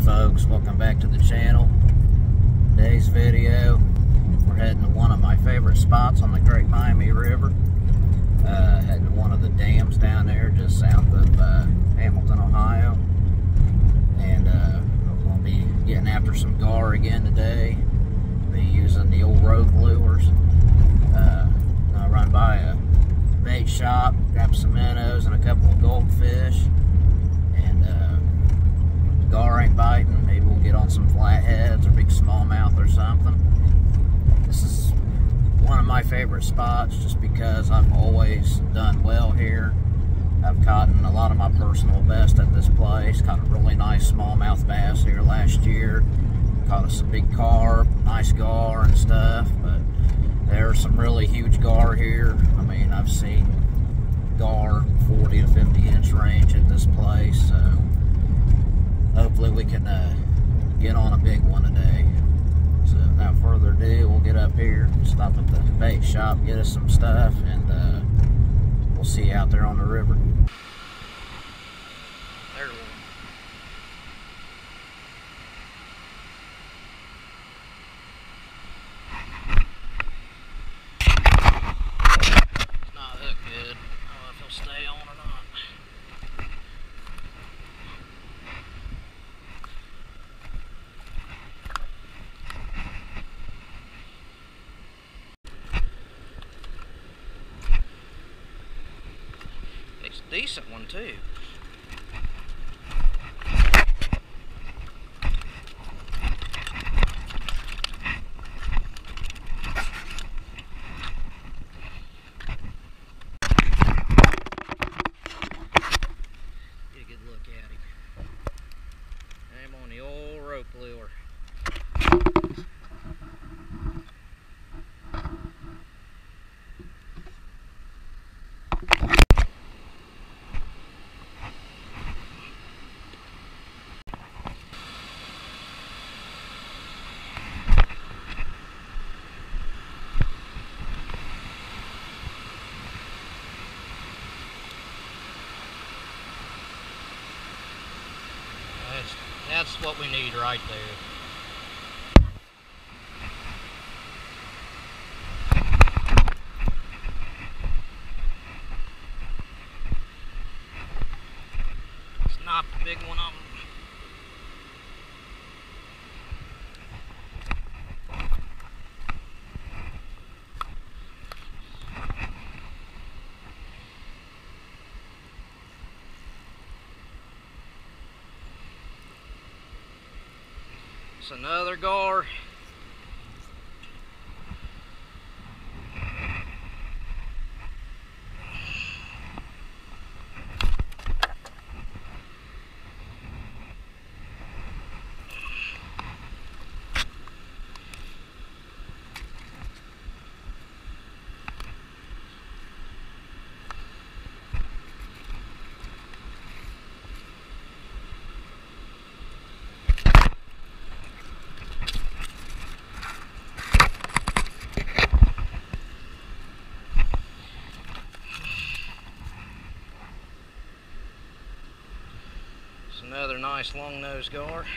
folks, welcome back to the channel. Today's video, we're heading to one of my favorite spots on the Great Miami River. Heading to one of the dams down there just south of Hamilton, Ohio. And we're going to be getting after some gar again today. Be using the old rope lures. I'll run by a bait shop, grab some minnows and a couple of goldfish. Gar ain't biting, maybe we'll get on some flatheads or big smallmouth or something. This is one of my favorite spots just because I've always done well here. I've caught a lot of my personal best at this place. Caught a really nice smallmouth bass here last year. Caught us some big carp, nice gar and stuff, but there's some really huge gar here. I mean, I've seen gar 40 to 50 inch range at this place, so hopefully we can get on a big one today. So without further ado, we'll get up here, stop at the bait shop, get us some stuff, and we'll see you out there on the river. There's one. It's not hooked good. I don't know if he'll stay on or not. It's a decent one too. Get a good look at him. I'm on the old rope lure. That's what we need right there. It's not the big one of them. It's another gar. Another nice longnose gar.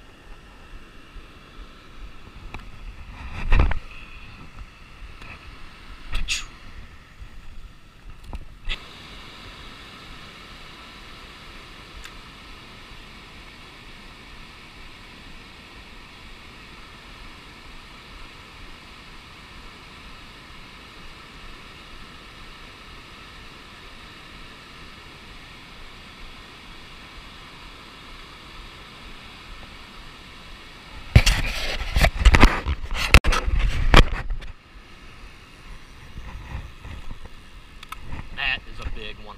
Big one.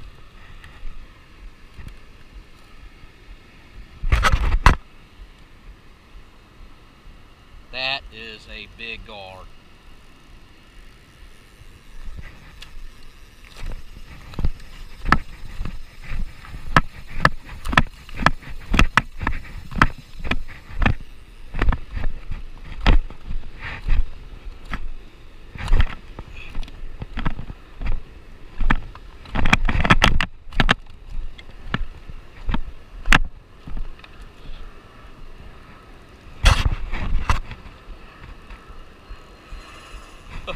That is a big gar.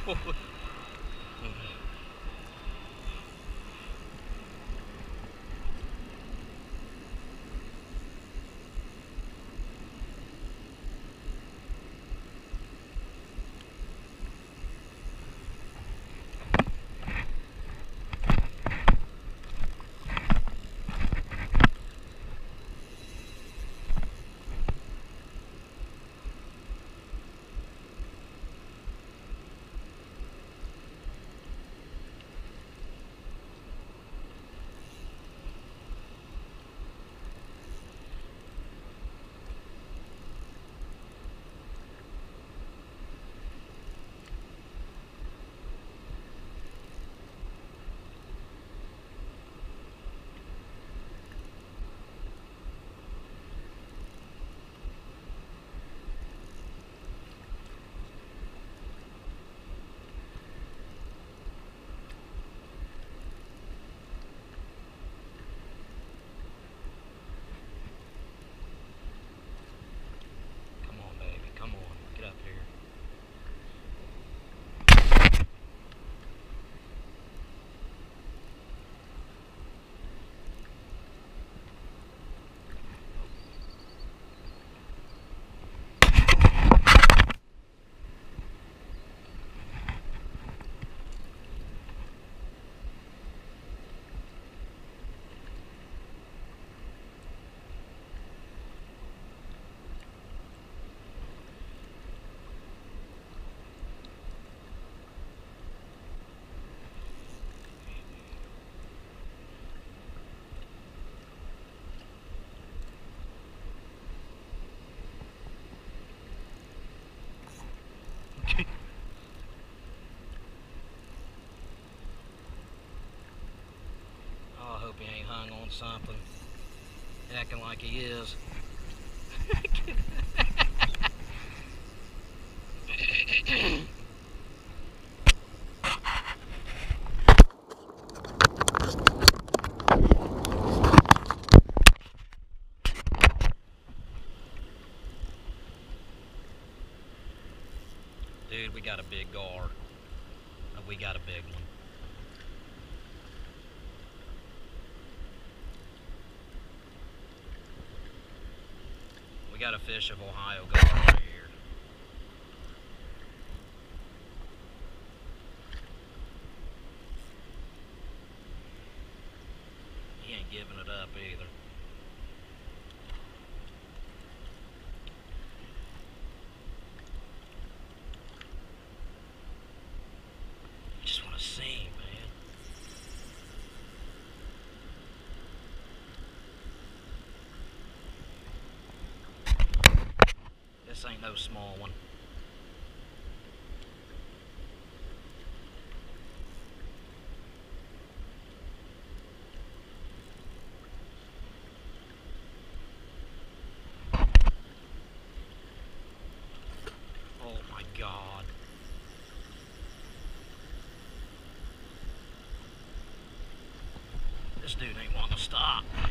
Oh, I hope he ain't hung on something. Acting like he is. Dude, we got a big gar. We got a big one. We got a fish of Ohio gar right here. He ain't giving it up either. I just want to see him, man. This ain't no small one. Oh my God. This dude ain't wanting to stop, man.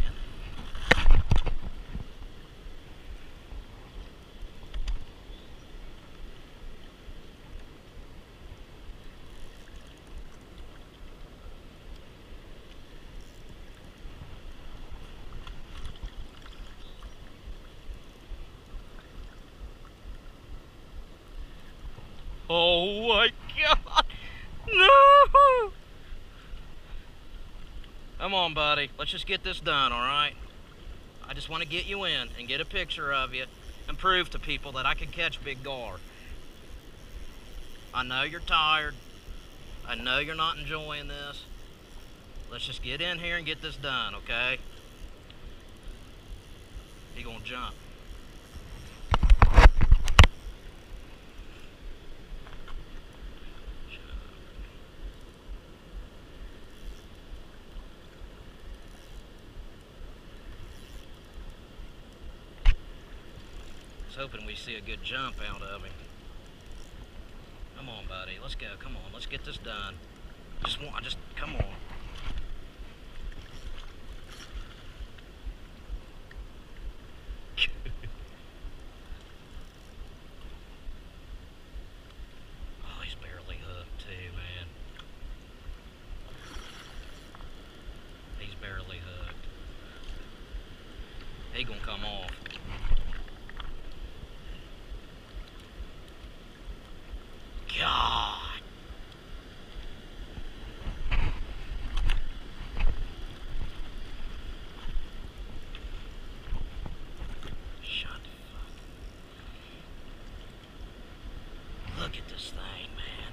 Oh my God. No! Come on, buddy. Let's just get this done, all right? I just want to get you in and get a picture of you and prove to people that I can catch big gar. I know you're tired. I know you're not enjoying this. Let's just get in here and get this done, okay? He gonna jump. I was hoping we see a good jump out of him. Come on, buddy. Let's go. Come on. Let's get this done. Come on. Oh, he's barely hooked. He gonna come off. God. Shut the fuck. Look at this thing, man.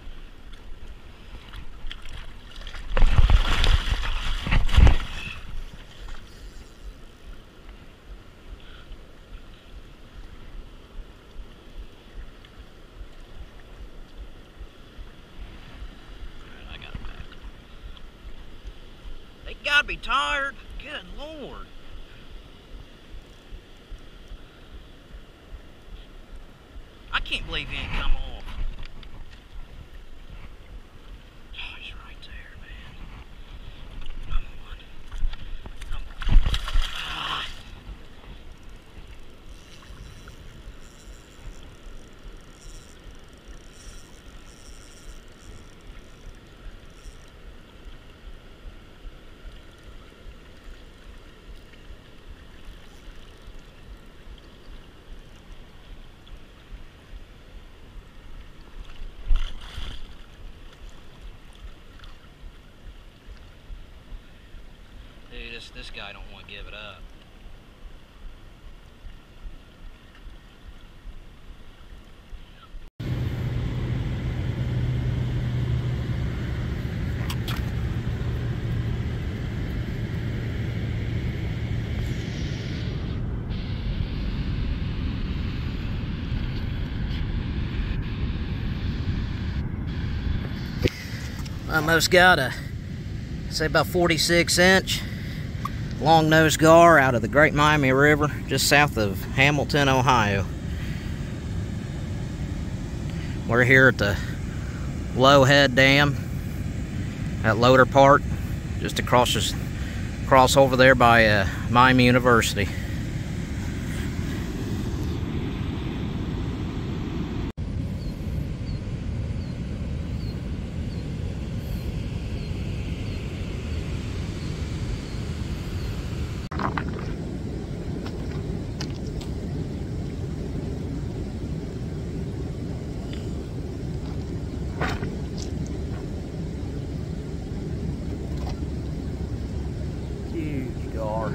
I got it back. They gotta be tired. Good Lord. I can't believe he ain't come off. Oh, he's right there, man. Come on. Come on. Ah. Dude, this guy don't want to give it up. Almost got a, say about 46-inch longnose gar out of the Great Miami River, just south of Hamilton, Ohio. We're here at the Lowhead Dam at Loader Park, just across over there by Miami University. Huge gar.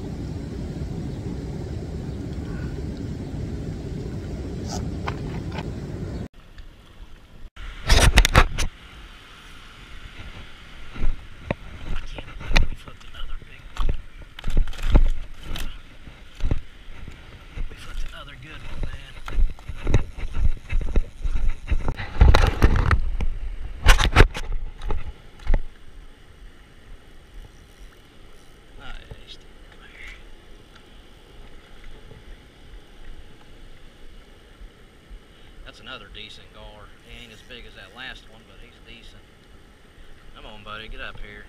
That's another decent gar. He ain't as big as that last one, but he's decent. Come on, buddy, get up here.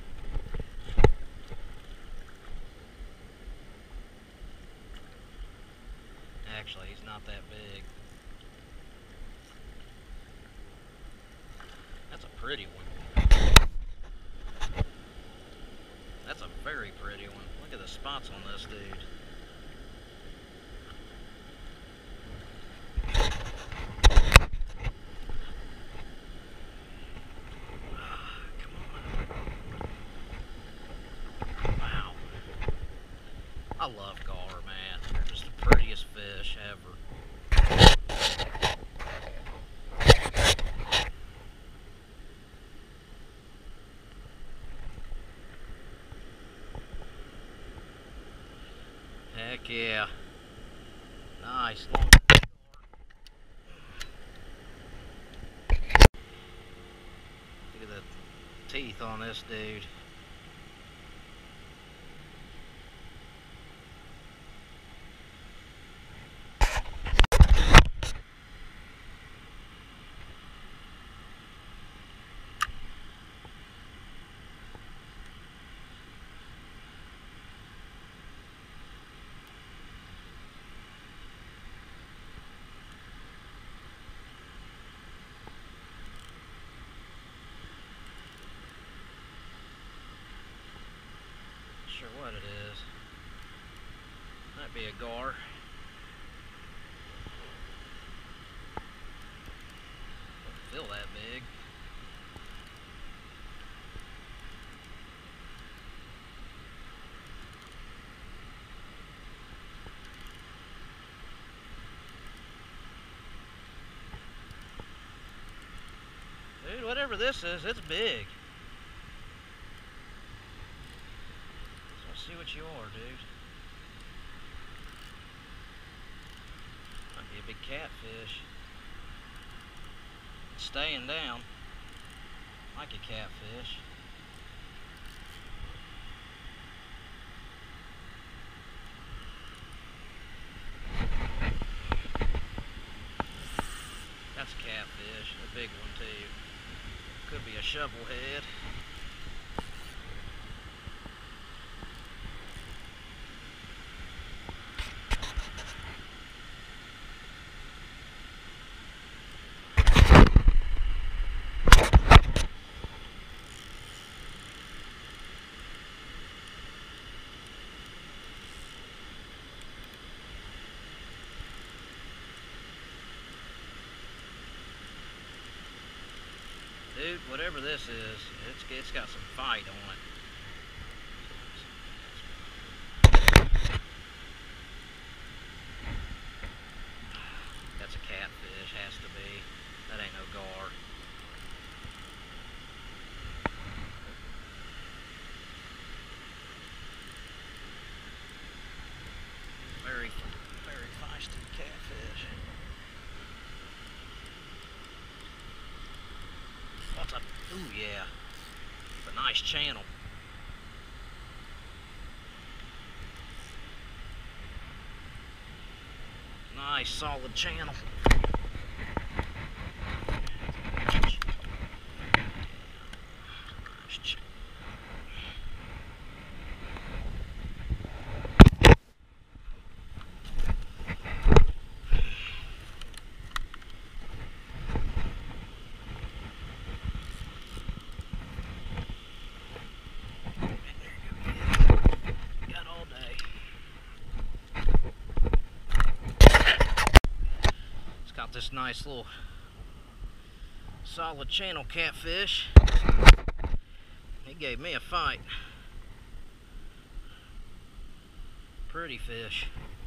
Actually, he's not that big. That's a pretty one. That's a very pretty one. Look at the spots on this dude. I love gar, man. They're just the prettiest fish ever. Heck yeah. Nice long gar. Look at the teeth on this dude. Might be a gar. Don't feel that big. Dude, whatever this is, it's big. Let's see what you are, dude. Might be a big catfish. It's staying down. Like a catfish. That's a catfish, a big one too. Could be a shovel head. Dude, whatever this is, it's got some fight on it. That's a catfish, has to be. That ain't no gar. Very, very feisty catfish. What's up? Ooh, yeah. It's a nice channel. Nice, solid channel. Got this nice little solid channel catfish. He gave me a fight. Pretty fish.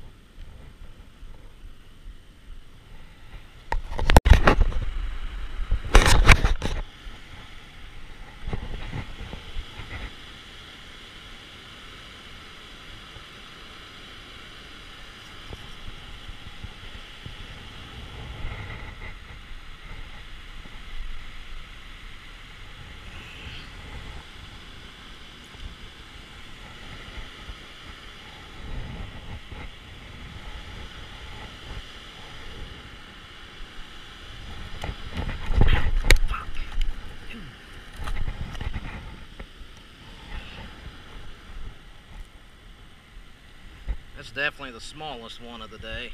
That's definitely the smallest one of the day.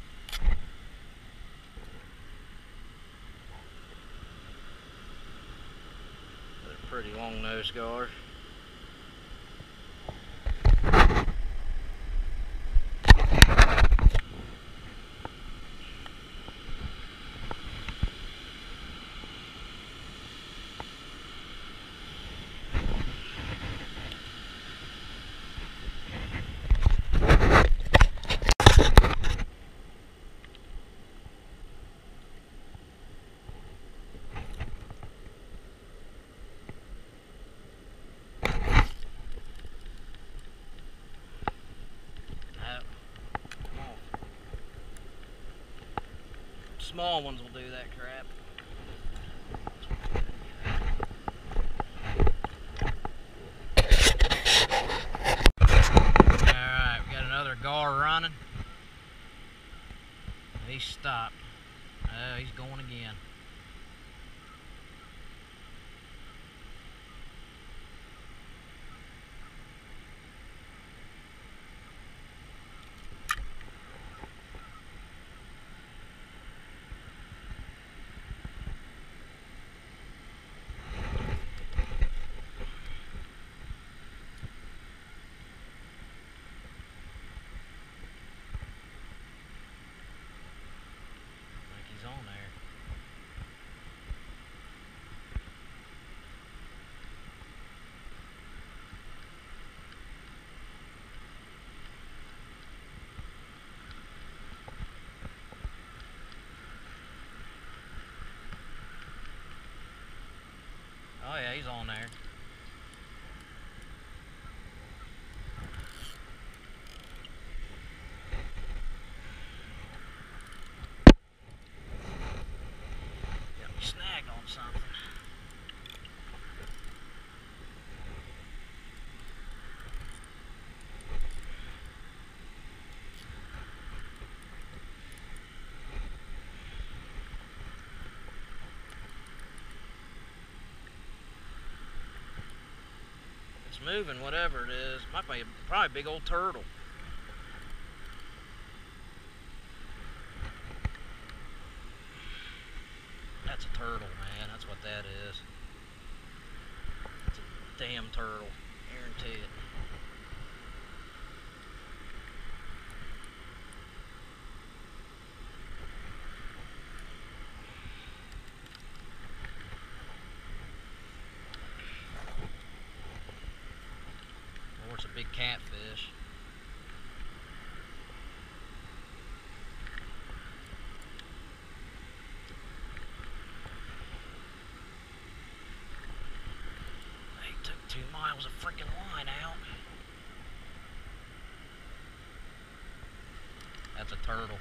They're pretty long-nosed gar. Small ones will do that crap. Alright, we got another gar running. He stopped. He's going again. moving, whatever it is. Might be probably a big old turtle. That's a turtle, man. That's what that is. It's a damn turtle. Guarantee it. Or it's a big catfish. They took 2 miles of freaking line out. That's a turtle.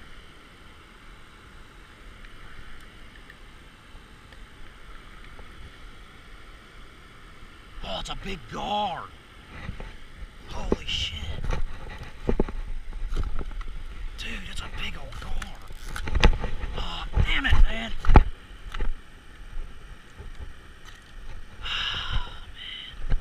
Oh, it's a big gar. Holy shit. Dude, it's a big old gar. Oh, damn it, man. Oh, man.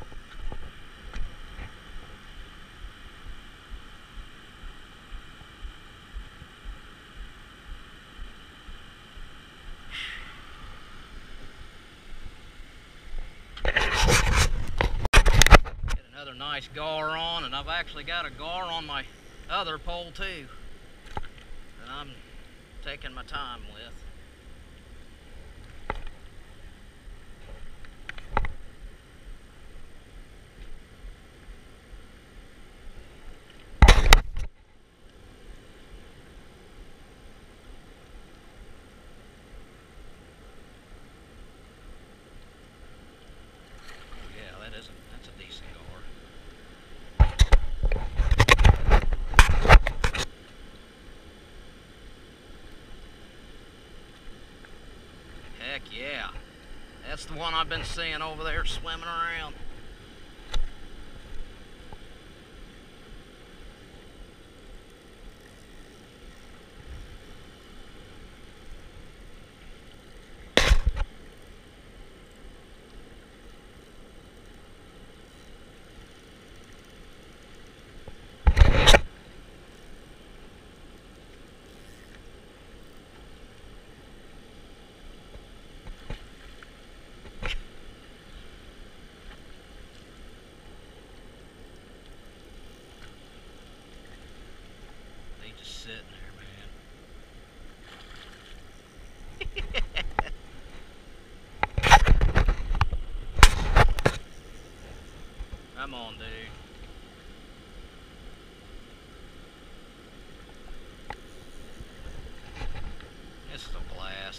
Another nice gar on, and I've actually got a gar on my other pole too that I'm taking my time with. That's a decent gar. Heck yeah. That's the one I've been seeing over there swimming around. Sitting there, man. Come on, dude. This is a blast.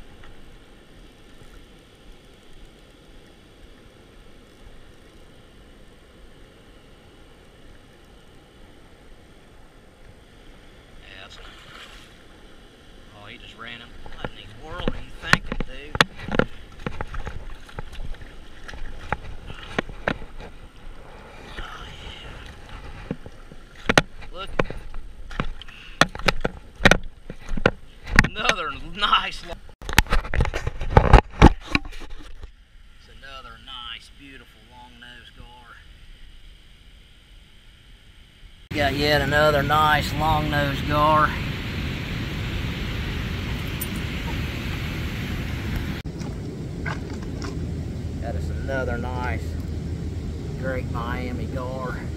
Oh, he just ran him. What in the world are you thinking, dude? Oh, yeah. Look. Another nice. It's another nice, beautiful long-nosed gar. Got yet another nice long-nosed gar. Got us another nice Great Miami gar.